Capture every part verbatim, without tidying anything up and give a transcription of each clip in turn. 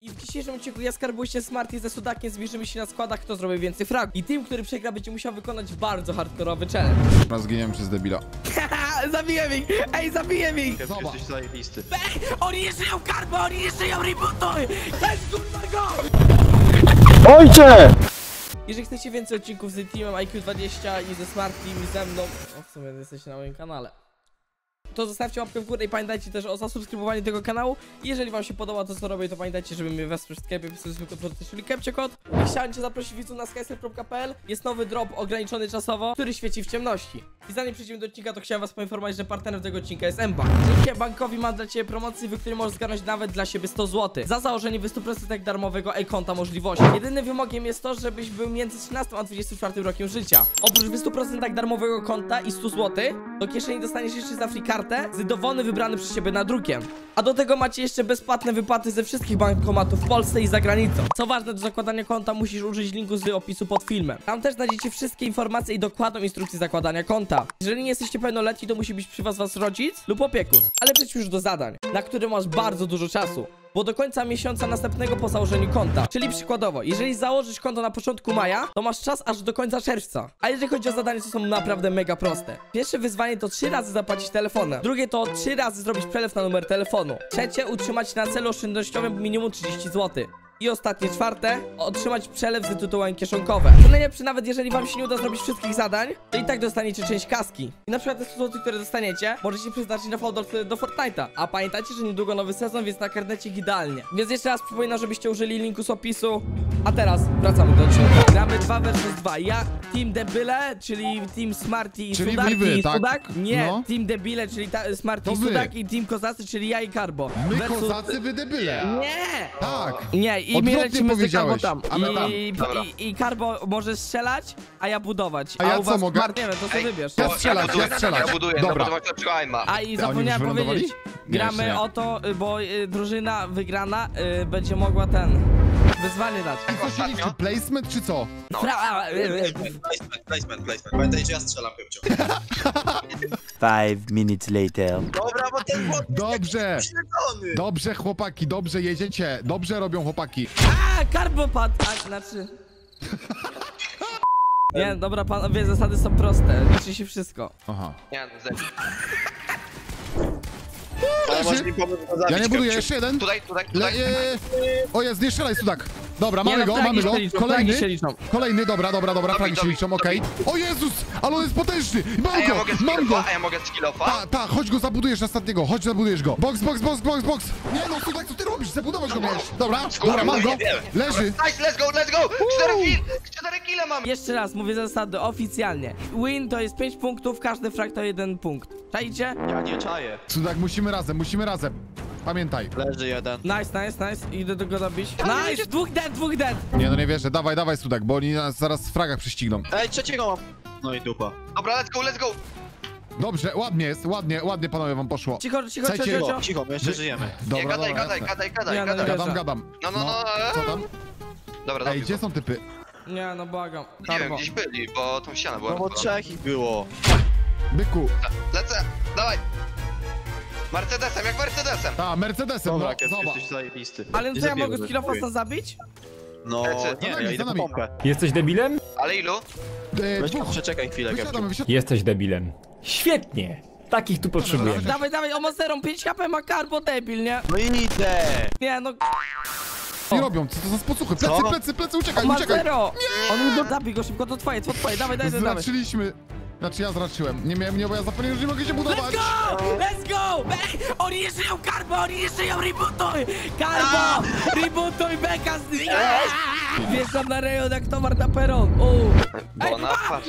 I w dzisiejszym odcinku ja skarbuję Smarty ze Sudakiem, zmierzymy się na składach, kto zrobi więcej fragów. I tym, który przegra, będzie musiał wykonać bardzo hardkorowy challenge. Chyba zginiemy przez debila. Zabiję ich! Ej, zabiję ich! Jesteś zajebisty. Ej, oni nie żyją karbo, oni nie żyją rebootuj! Let's kurwa go! Ojcze! Jeżeli chcecie więcej odcinków z Teamem I Q dwadzieścia i ze Smartym i ze mną, no w sumie jesteście na moim kanale, to zostawcie łapkę w górę i pamiętajcie też o zasubskrybowaniu tego kanału. I jeżeli wam się podoba to, co robię, to pamiętajcie, żeby mnie wesprzeć w sklepie, przez zwykły produkt, czyli Kepciekod. I chciałem cię zaprosić widzów na skysler kropka p l. Jest nowy drop ograniczony czasowo, który świeci w ciemności. I zanim przejdziemy do odcinka, to chciałem was poinformować, że partnerem tego odcinka jest M-Bank. Dzięki bankowi mam dla ciebie promocję, w której możesz zgarnąć nawet dla siebie sto złotych za założenie w stu procentach darmowego e-konta możliwości. Jedynym wymogiem jest to, żebyś był między trzynastym a dwudziestym czwartym rokiem życia. Oprócz w stu procentach darmowego konta i stu złotych do kieszeni dostaniesz jeszcze za free kartę z dowolnym wybrany przez siebie na drukiem. A do tego macie jeszcze bezpłatne wypłaty ze wszystkich bankomatów w Polsce i za granicą. Co ważne, do zakładania konta musisz użyć linku z opisu pod filmem. Tam też znajdziecie wszystkie informacje i dokładną instrukcję zakładania konta. Jeżeli nie jesteście pełnoletni, to musi być przy was was rodzic lub opiekun. Ale przejdźmy już do zadań, na które masz bardzo dużo czasu. Bo do końca miesiąca następnego po założeniu konta. Czyli przykładowo, jeżeli założysz konto na początku maja, to masz czas aż do końca czerwca. A jeżeli chodzi o zadania, to są naprawdę mega proste. Pierwsze wyzwanie to trzy razy zapłacić telefonem. Drugie to trzy razy zrobić przelew na numer telefonu. Trzecie, utrzymać na celu oszczędnościowym minimum trzydzieści złotych. I ostatnie, czwarte, otrzymać przelew z tytułem kieszonkowe. Co najlepsze, nawet jeżeli wam się nie uda zrobić wszystkich zadań, to i tak dostaniecie część kaski. I na przykład te sto złotych, które dostaniecie, możecie przeznaczyć na fałdol do Fortnite'a. A pamiętajcie, że niedługo nowy sezon, więc na karnecie idealnie. Więc jeszcze raz przypominam, żebyście użyli linku z opisu. A teraz wracamy do odcinka. Gramy dwa versus dwa. Ja, Team Debile, czyli Team Smarty i Czyli Sudak. wy, wy, i tak? Sudak. Nie, No. Team Debile, czyli ta, Smarty To i wy. Sudak, i Team Kozacy, czyli ja i Karbo. My Versus... kozacy, wy debile. Nie! Tak. Nie, i my Odwrotnie lecimy z Karbo powiedziałeś, tam. a my tam. I, Dobra. i, I Karbo może strzelać, a ja budować. A ja u co was mogę? Smart, nie wiem, to co Ej, wybierz. Ja Bo strzelać, buduję, ja strzelać. Ja buduję, Dobra. budować lepszego aima. A i już zapomniałem wylądowali? powiedzieć, Nie, gramy jeszcze nie. o to, y, bo y, drużyna wygrana y, będzie mogła ten wyzwanie dać. Co się liczy? Placement czy co? Fra y, y, Placement, placement, placement. Pamiętaj, że ja strzelam, Pepcio. Five minutes later. Dobra, bo ten chłop Dobrze. jest śledzony. Dobrze, chłopaki, dobrze jedziecie. Dobrze robią chłopaki. A, Karbo padł! A, znaczy... Nie, dobra panowie, zasady są proste, liczy się wszystko. Aha. Nie, zejdę. Ale możesz mi pomóc go zabić, Ja nie buduję, Pepcio. jeszcze jeden. Tutaj, tutaj, Le, tutaj. e, o jest, nie strzelaj, Sudak. Dobra, Nie, mamy no, go, fragi mamy go. się liczą, fragi Kolejny. się liczą. Kolejny, dobra, dobra, dobra, Dobi, fragi się dobi, liczą, okej. O Jezus, ale on jest potężny. A Mam ja go, mogę mam go. skillofa, a ja mogę skillofa. Ta, ta, chodź go zabudujesz ostatniego, chodź zabudujesz go. Box, box, box, box, box. Nie no, Sudak, co ty robisz? Zabudować go miałeś. Dobra, dobra, mam go. Leży. Nice, let's go, let's go! Cztery kill, cztery kile mam! Jeszcze raz mówię zasady oficjalnie. Win to jest pięć punktów, każdy frag to jeden punkt. Czajcie? Ja nie czaję. Sudak, musimy razem, musimy razem. Pamiętaj. Leży jeden. Nice, nice, nice. Idę do go zabić. Nice! Dwóch dead, dwóch dead! Nie no, nie wierzę, dawaj, dawaj, Sudak, bo oni nas zaraz w fragach prześcigną. Ej, trzeciego mam. No i dupa. Dobra, let's go, let's go! Dobrze, ładnie jest, ładnie, ładnie panowie wam poszło. Cicho, cicho, Słuchajcie, cicho, cicho. Cicho, my jeszcze żyjemy. Nie, Dobra, gadaj, dobra, gadaj, jasne. gadaj, gadaj, Ja no gadaj. nie Gadam, wierzę. gadam. No, no, no. Co tam? Dobra, Ej, dobra. gdzie są typy? Nie, no błagam. Nie wiem, Karbo. gdzieś byli, bo tą ścianę była No bo rozwalona. trzech ich było. Byku. Lecę, dawaj! Mercedesem, jak Mercedesem! A, Mercedesem, Dobra, no, Kev, zobacz. jesteś zajebisty. Ale no Nie to ja zabiję mogę go, skillofasa dziękuję. zabić? No, Lecę. nie, Za nami, ja za idę po nami. pompę. Jesteś debilem? Ale ilu? E, Weź dwóch. przeczekaj chwilę, Wysiadamy, Kepcio. wysiadamy. Jesteś debilem. Świetnie. Takich tu potrzebujemy. Dawaj, dawaj, o ma zero, pięć H P ma Karbo, debil, nie? No idę! Nie, no, Nie robią, co to za spocuchy? Plecy, Co? plecy, plecy, on uciekaj, ma uciekaj. zero! On mi do... Zabij go szybko, to twoje, to twoje, dawaj, dawaj, dawaj. Zraczyliśmy. Znaczy ja zraczyłem. Nie miałem, nie, bo ja zapomniałem, że nie mogę się budować. Let's go! Let's go! Ej, oni nie żyją, Karbo, oni nie żyją, rebootuj! Karbo! Rebootuj, beka z... Wjeżdżam na rejon jak towar na peron. O! Bo na patrz.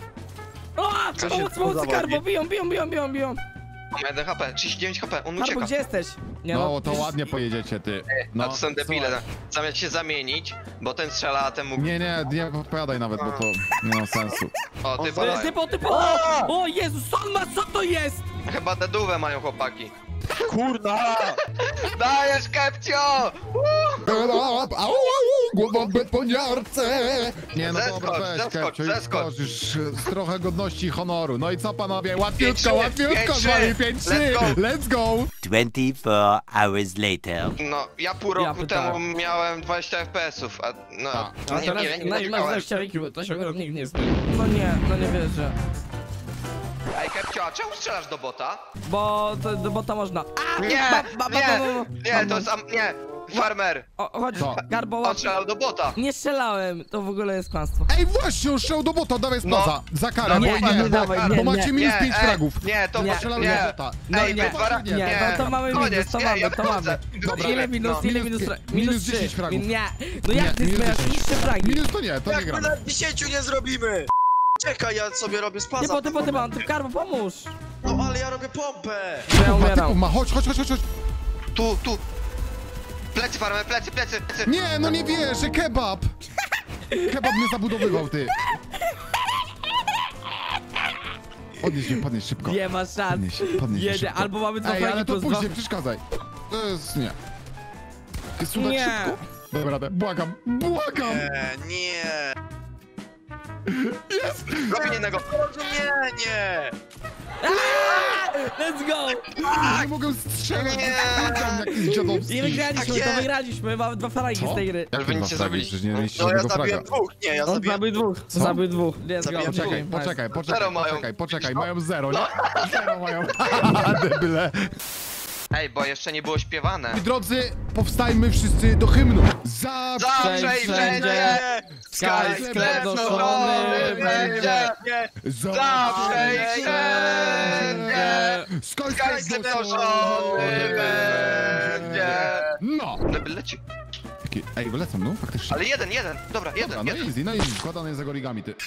O! Co się Pomoc, tu pomoc, zawodzi? Karbo, biją, biją, biją, biją, biją. Mam jeden H P, trzydzieści dziewięć H P, on Karbo, ucieka. gdzie jesteś? Nie No to ładnie pojedziecie, ty. No No, to są debile. słuchaj. Zamiast się zamienić, bo ten strzela, a ten mógł... Nie, nie, nie podpowiadaj nawet, bo to nie ma sensu. O, ty O, podaj. typo, typo! O, o Jezus, co on ma, co to jest? Chyba dedówę mają chłopaki. Kurna! Dajesz, Kepcio! Au, au, au, głową betoniarce. Nie no Zeskocz, dobra, weź, zeskocz, Kepcio, zeskocz. skocz, już z trochę godności i honoru. No i co panowie, łatwiutko, pięć łatwiutko z trzy, wami, pięć trzy, let's go. let's go. twenty-four hours later. No, ja pół Ja roku pytałem. temu miałem dwadzieścia F P S ów, a no, A, A nie, teraz nie, nie, na, nie na dotykałem. zewściawiki, to się nikt nie zmieni. No nie, no nie wierzę. Ej, Kepcio, a czemu strzelasz do bota? Bo to do bota można. A, Nie, ba, ba, ba, nie, ba, ba, ba. nie, to jest, am- nie, farmer, O, chodź, Co? Garbo, on łap. strzelał do bota. Nie strzelałem, to w ogóle jest kłamstwo. Ej, właśnie, on strzelał do bota, dawaj No. spaza, za karę, Nie, bo, nie, nie, nie bo, dawaj, bo nie, macie nie. minus Nie, pięć ej, fragów. nie, to Nie, Strzelał nie. do bota. No Ej, nie, dwa- nie, nie. no to mamy Koniec, minus, to nie, mamy, ja to wychodzę. mamy. Dobra, Ile minus, no. ile minus, Minus- minus, minus trzy. dziesięć fragów. Nie, no jak Nie, ty minus zmieniasz dziesięć. niższe fragi? Minus to nie, to nie Jak my gramy. na dziesięciu nie zrobimy? Czekaj, ja sobie robię spaza. Nie, potem, potem, mam, ty Garbo, pomóż. No ale ja robię pompę. Ja Typów ma, umieram. typów ma, chodź, chodź, chodź, chodź. Tu, tu. Plecy, farmer, plecy, plecy, plecy. Nie, no nie wierzę, kebab. Kebab mnie zabudowywał, ty. Podnieś mnie, podnieś szybko. Nie ma szans. Podnieś się, podnieś się Jedzie, szybko. albo mamy dwa Ej, fragi ale to plus dwa. później, przeszkadzaj. To jest, nie. Ty sudak Nie. szybko. Dobra, radę, błagam, błagam. Nie, nie. Jest. Robię jednego. Nie, nie. Let's go! Nie mogę strzelać, Nie. klikam jakiś dziadowski. I wygraliśmy, Tak to jest. wygraliśmy, mamy dwa fragi Co? z tej gry. Jak Wy wy nic nic nie nie zrobili. Przecież nie mieliście No ja żadnego zabiłem fraga. dwóch, nie, ja On zabiłem zabił dwóch, Co? zabił dwóch. Let's go. Zabiłem Poczekaj, dwóch. poczekaj, poczekaj, Zero mają. poczekaj, poczekaj, mają zero, nie? Zero mają. Debyle. Ej, bo jeszcze nie było śpiewane. Moi drodzy, powstajmy wszyscy do hymnu. Zawsze Zawsze i wszędzie. wszędzie. Sky sklep noszony będzie. Nie, Zawsze i wszędzie. Skąd Sky sklep noszony będzie. No. Lepiej leci. Taki- Ej, wylecą, no, faktycznie. Ale jeden, jeden. Dobra, jeden, Dobra, no jeden. easy, no easy, składany jest za gorigami, ty.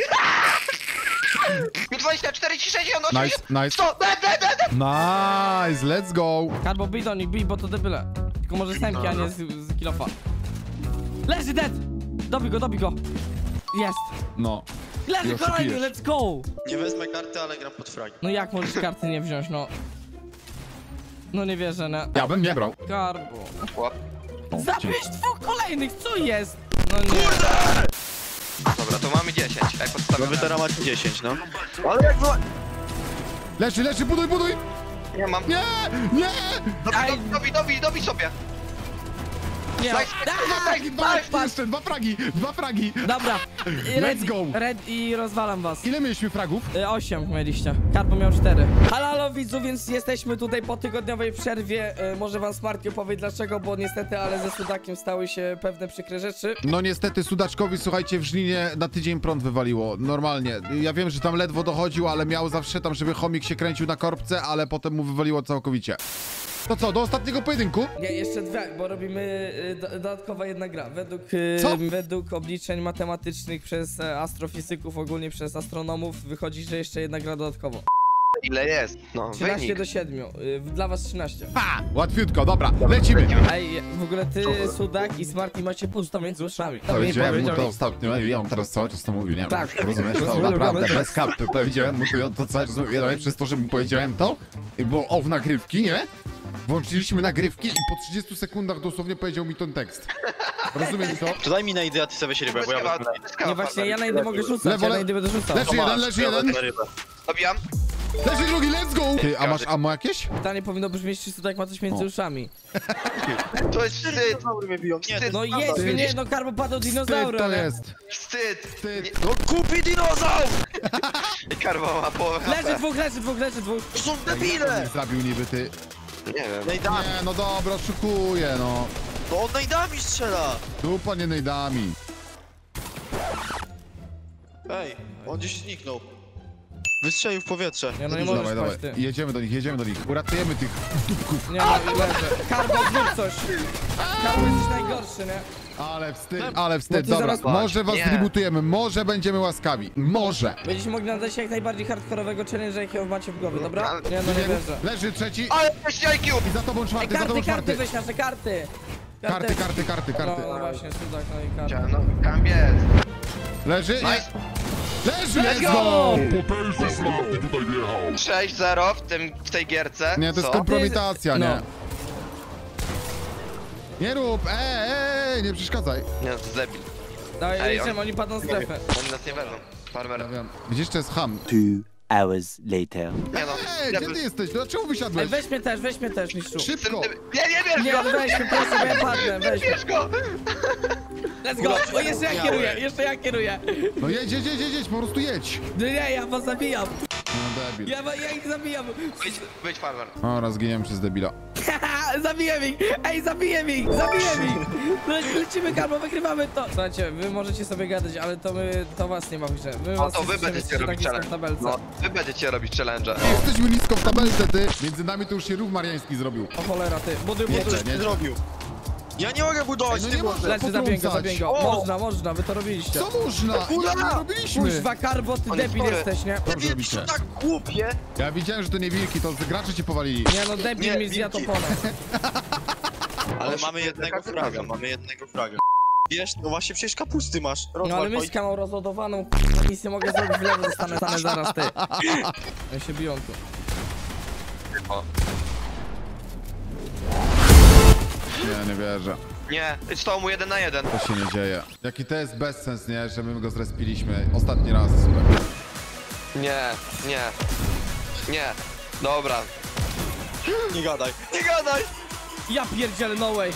dwadzieścia cztery, sześćdziesiąt, Nice, osiemdziesiąt. nice. sto, de, de, de, de. Nice, let's go. Karbo, bij do nich, bij, bo to debyle. Tylko może stępki, a nie z, z kilofa. Leży dead! Dobij go, dobij go. Jest. No. Leży I kolejny, oszukujesz. let's go! nie wezmę karty, ale gram pod fragi. No jak możesz karty nie wziąć, no? No nie wierzę, no. Ja bym nie brał. Karbo. Chłop. O, Zabiłeś dzięki. dwóch kolejnych, co jest? No nie. Dobra, to mamy dziesięć. Ej, No podstawiamy. wy teraz macie dziesięć, no. Ale jak wy... Leży, leży, buduj, buduj. Nie mam. Nie, nie. Dobij, dobij, dobij, dobij sobie. Nie. Nice, Dwa Da! fragi, dwa, jeszcze, dwa fragi, dwa fragi. Dobra. I red, Let's go. Red i rozwalam was. Ile mieliśmy fragów? Y, Osiem mieliście. Karbo miał cztery. Halo, halo widzu, więc jesteśmy tutaj po tygodniowej przerwie. Y, może wam Smarty opowie dlaczego, bo niestety, ale ze Sudakiem stały się pewne przykre rzeczy. No niestety Sudaczkowi, słuchajcie, w Żninie na tydzień prąd wywaliło, normalnie. Ja wiem, że tam ledwo dochodził, ale miał zawsze tam, żeby chomik się kręcił na korbce, ale potem mu wywaliło całkowicie. To co, do ostatniego pojedynku? Nie, jeszcze dwie, bo robimy y, do, dodatkowa jedna gra. Według, y, Co? według obliczeń matematycznych przez e, astrofizyków, ogólnie przez astronomów, wychodzi, że jeszcze jedna gra dodatkowo. Ile jest? No, trzynaście wynik. do siedmiu. Y, dla was trzynaście. Ha! Łatwiutko, dobra, lecimy. Ej, w ogóle ty, Sudak i Smarty macie pusto między uszami. Powiedziałem mu to ostatnio i on teraz cały czas to mówił, nie wiem, Tak. rozumiesz, to naprawdę bez kapy. Powiedziałem mu to, to cały czas mówię, ale przez to, że mu powiedziałem to, i było off nagrywki, nie? Włączyliśmy nagrywki i po trzydziestu sekundach dosłownie powiedział mi ten tekst. Rozumiesz to? To daj mi na ideę, a ty sobie weź rybę, bo ja wezmę Nie, właśnie, ja na idę mogę rzucać, Lewo, ja na le- idę będę rzucał. Leży jeden, leży jeden, Dobijam. leży drugi, let's go! Ty, a masz ammo jakieś? Pytanie powinno brzmieć, czy Sudak ma coś między O. uszami. To jest wstyd. Dinozaury mnie biją, nie, No to jedź, Ty- nie, no Karbo padł Wstyd dinozaury, to ale... jest. Wstyd. Wstyd. No kupi dinozaur! I Karwa ma połowę H Leży P. dwóch, leży dwóch, leży dwóch. To są Co debile! mi zabił niby ty? Nie wiem. Nejdami, Nie, no dobra, oszukuję, no. no on nejdami strzela! Dupa nie nejdami. Ej, on gdzieś zniknął. Wystrzelił w powietrze. Nie, no nie Dawaj, możesz dawaj. paść, ty. Jedziemy do nich, jedziemy do nich. Uratujemy tych dupków. Nie, no i leży. Karbo, zrób coś. Karbo, jesteś najgorszy, nie? Ale wstyd, ale wstyd. No ty Dobra, zaraz- może was Nie. zrebootujemy, może będziemy łaskawi. Może. Będziecie mogli nadać jak najbardziej hardkorowego challenge'a, jakiego macie w głowie, dobra? Ale- Nie, no nie wierzę. Leży trzeci Ale weź I Q! i za tobą Ej, czwarty, za tobą karty, karty, czwarty. weź nasze karty. Karty, karty, karty, karty. No, no właśnie, Sudak, no i karty. No, tam jest. Leży? Nie. Nice. Leży, let's go! go! sześć zero w tym, w tej gierce. Nie, to jest Co? kompromitacja, No. nie? Nie rób, eee, Ej, nie przeszkadzaj. Nie no, to jest debil. Dawaj, Ej, liczymy, on- oni padną w strefę. Oni nas nie wezmą. Farmer. Ja wiem. Gdzieś to jest ham. Two hours later. Nie no. Ej, debil. gdzie ty jesteś? Dlaczego Ej, wysiadłeś? weź mnie też, weź mnie też, mistrzu. Szybko! Nie, nie bierz Nie, go! no weź mnie, proszę, bo ja padnę, weź mnie. Bierz go! Let's go! O, jeszcze ja kieruję, jeszcze ja kieruję. No jedź, jedź, jedź, jedź, po prostu jedź. No nie, ja was zabijam. No debil. Ja, ja ich zabijam. Wyjdź, wyjdź farmer. O, raz zginiemy przez debila. Zabiję ich! Ej, zabiję ich! Zabiję ich! Le lecimy, Karbo, wygrywamy to! Słuchajcie, wy możecie sobie gadać, ale to my, to was nie ma w grze. My No was to wy jesteśmy będziecie tak robić nisko w challenge. tabelce. No, wy będziecie robić challenge. Jesteśmy nisko w tabelce, ty. Między nami to już się rów mariański zrobił. O cholera, ty. Buduj, Nie, buduj. nie, nie. Zrobił. Ja nie mogę budować, Ej, no ty nie możesz. może. Leczy, zabiję go, zabiję go. O! Można, można, wy to robiliście. Co można? Ja nie robiliśmy. Kuźwa, Karbo, ty Ale debil sorry. jesteś, nie? Dobrze Nie, robicie. to tak głupie. Ja widziałem, że to nie wilki, to gracze cię powalili. Nie no, debil Nie, mi zjadł wilki. oponę. Ale Ale mamy jednego każdy fraga, razem. mamy jednego fraga. Wiesz, no właśnie przecież kapusty masz. No ale Rozwal, myszkę mam rozładowaną, nic nie mogę zrobić, w lewo zostanę, stanę zaraz, ty. Ja się biją tu. O. Nie, nie wierzę. Nie, stał mu jeden na jeden. To się nie dzieje. Jaki to jest bezsens, nie? Że my go zrespiliśmy. Ostatni raz. Nie, nie. Nie. Dobra. nie gadaj. Nie gadaj! Ja pierdzielę, no way.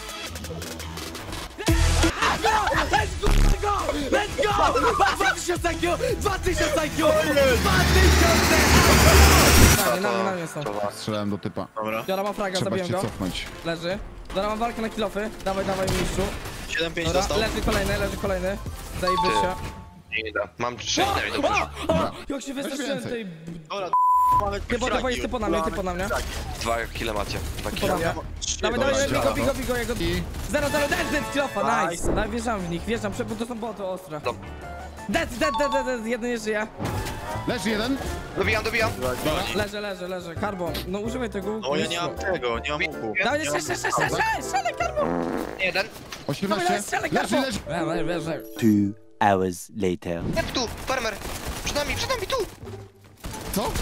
Let's go, let's go, let's go! dwa tysiące I Q, dwa tysiące I Q, dwa tysiące! Na mnie, na mnie, na mnie są. Strzelałem do typa. Dobra. Biora ma fraga, Trzeba zabiję się go. cofnąć. Leży. Dobra, mam walkę na kilofy. Dawaj, dawaj, mistrzu. siedem pięć Dobra, dostał. leży kolejny, leży kolejny. Zajebisz się. Nie idę. Mam sześć dni do O, przodu. o, jak się wystraszyłem więcej. tej... Dobra, mamy Nie, bo to jest typo na mnie, typo na mnie. Dwa kile macie. Dwa Po kile. na mnie. Dawaj, Dobra, dawaj, bigo, działa. bigo, bigo, jego... I Zero, zero, dead, dead, kilofa, nice. Dawaj, wjeżdżam w nich, wjeżdżam, bo to są boty ostre. Dobra. Dead, dead, dead, dead, dead, jeden nie żyje. leży jeden. Dobijam, dobijam. Leżę, leżę, leżę. Karbo, no używaj tego łuku. No ja nie mistrzu. mam tego, nie mam łuku. Dawaj, Nie strzel, mam- strzel, strzel, strzel, strzelaj, Karbo! Jeden. Dawaj, osiemnaście. dawaj, strzelaj, Leży, Karbo! leży. Leży, leży. Two hours later. Nie tu, farmer. Przed nami, przed nami, tu. Co?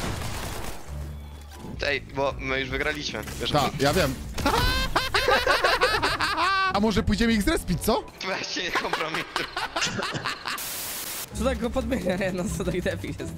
Ej, bo my już wygraliśmy. Wiesz, Tak, ja wiem. A może pójdziemy ich zrespić, co? weź się nie kompromituj. Sudak go podmienia, nie no, Sudak debil jest.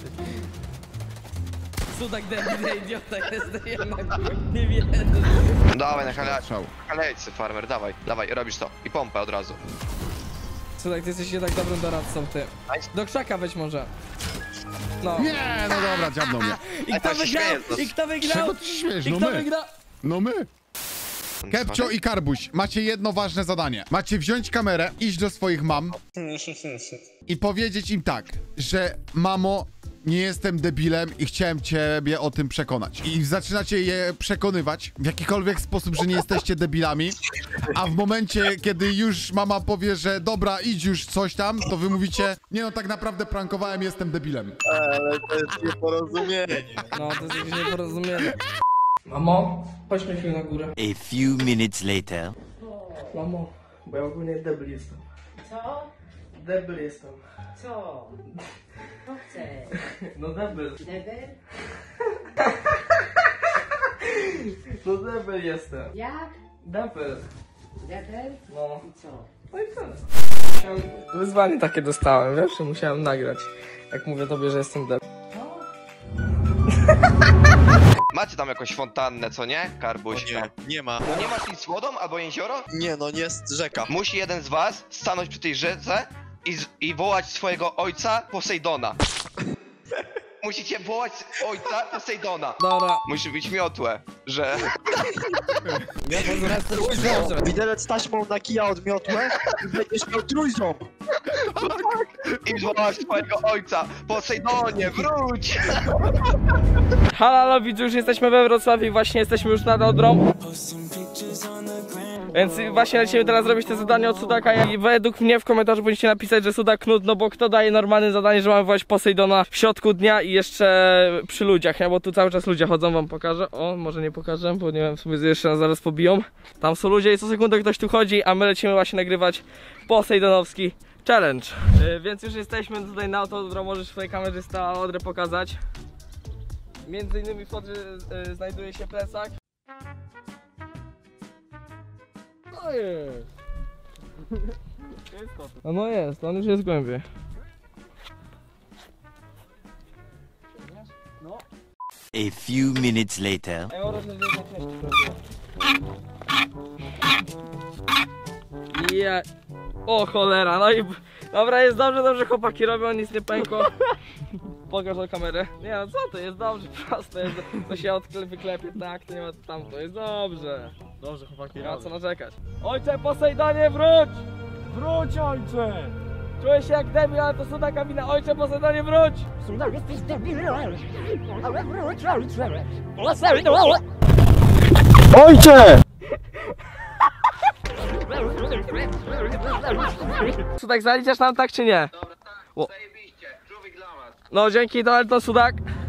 Sudak debil, nie idiota jest, jednak nie wierzę. Dawaj na kale... Strzał. kalejcy, farmer, dawaj, dawaj, robisz to. I pompę od razu. Sudak, ty jesteś jednak dobrym doradcą, ty. Do krzaka weź może. No. Nie, no dobra, dziabnął mnie. I kto tak się wygrał? śmieję, to- I kto wygrał? Czego ty się śmiesz? I No kto my. wygrał? No my. Kepcio i Karbuś, macie jedno ważne zadanie. Macie wziąć kamerę, iść do swoich mam i powiedzieć im tak, że mamo, nie jestem debilem i chciałem ciebie o tym przekonać. I zaczynacie je przekonywać w jakikolwiek sposób, że nie jesteście debilami, a w momencie, kiedy już mama powie, że dobra, idź już coś tam, to wy mówicie, nie no, tak naprawdę prankowałem, jestem debilem. Ale to jest nieporozumienie. No, to jest jakieś nieporozumienie. Mamo, chodźmy chwilę na górę. A few minutes later. Mamo, bo ja ogólnie debil jestem. Co? Debil jestem. Co? Co chcesz? No debil. Deber? No debil jestem. Jak? Debil. Deber? No. I co? No i tyle. Musiałem... Wyzwanie takie dostałem, wiesz, że musiałem nagrać. Jak mówię tobie, że jestem debil. Co? Macie tam jakąś fontannę, co nie? Karbuś. Nie, nie ma. No nie masz nic z wodą albo jezioro? Nie no, nie jest rzeka. Musi jeden z was stanąć przy tej rzece i, z, i wołać swojego ojca Posejdona. Musicie wołać ojca Posejdona. Dobra. Musi być miotłe, że... Ja pozwolę. Widelec taśmą na kija odmiotłe i będziesz miał trójząb. I wołać swojego ojca Posejdonie, wróć! Halo, halo, widzu, już jesteśmy we Wrocławiu i właśnie jesteśmy już nad Odrą. Więc właśnie lecimy teraz zrobić te zadanie od Sudaka i według mnie w komentarzu powinniście napisać, że Sudak nudno, no bo kto daje normalne zadanie, że mamy wołać Posejdona w środku dnia i jeszcze przy ludziach, nie? Bo tu cały czas ludzie chodzą, wam pokażę. O, może nie pokażę, bo nie wiem, sobie jeszcze nas zaraz pobiją. Tam są ludzie i co sekundę ktoś tu chodzi, a my lecimy właśnie nagrywać Posejdonowski challenge. Yy, więc już jesteśmy tutaj na Autodro, możesz swojej kamerzysta Odrę pokazać. Między innymi w Odrze yy, znajduje się plecak. No jest. No no jest, on już jest głębiej. A few minutes later. Ja... O cholera, no i... Dobra, jest dobrze, dobrze chłopaki robią, nic nie pękło. Pokaż do kamery. Nie no co to, jest dobrze, proste jest. To się odklep, wyklepie, tak, to nie ma tam, to jest dobrze. Dobrze chłopaki, nie ma co narzekać. Ojcze Posejdonie, wróć! Wróć, ojcze! Czuję się jak debil, ale to cuda kabina. Ojcze Posejdonie, wróć! Ojcze! Sudak, zaliczasz nam tak czy nie? Dobra, tak, zajebiście. Człowiek dla was. No dzięki, to, to Sudak.